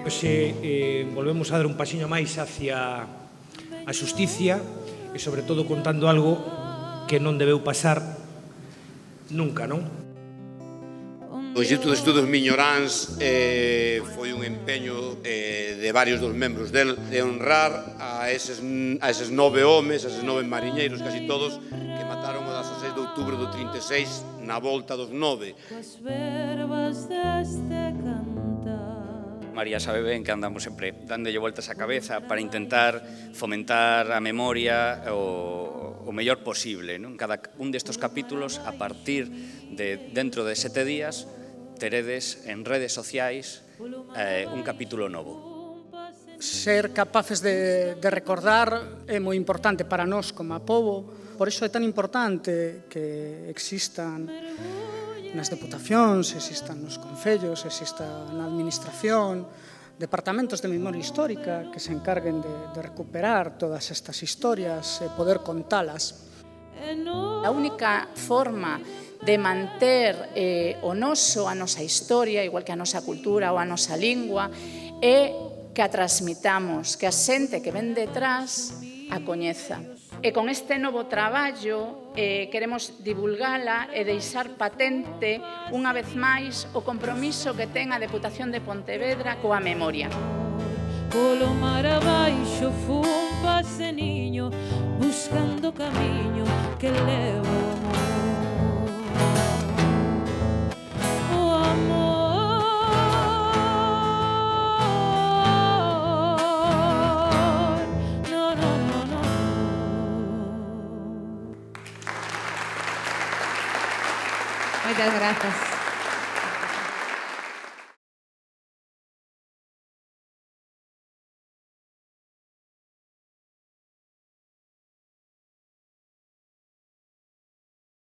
volvemos a dar un pasiño máis hacia a xusticia e, sobre todo, contando algo que non debeu pasar nunca, non? O Instituto de Estudos Miñoráns foi un empeño de varios dos membros del de honrar a eses 9 homes, a eses 9 mariñeiros, casi todos, que mataron o 16 de outubro do 36 na volta dos 9. María sabe ben que andamos sempre dándolle voltas á cabeza para intentar fomentar a memoria o mellor posible. En cada un destes capítulos, a partir de dentro de 7 días, teredes en redes sociais un capítulo novo. Ser capaces de recordar é moi importante para nós como pobo, por iso é tan importante que existan nas deputacións, existan nos concellos, existan na administración, departamentos de memoria histórica que se encarguen de recuperar todas estas historias e poder contalas. A única forma de manter a nosa historia, igual que a nosa cultura ou a nosa lingua, é que a transmitamos, que a xente que ven detrás a coñeza. E con este novo traballo queremos divulgala e deixar patente unha vez máis o compromiso que ten a Deputación de Pontevedra coa memoria. Polo mar abaixo fun paseniño buscando camiño que leva o amor. Muchas gracias.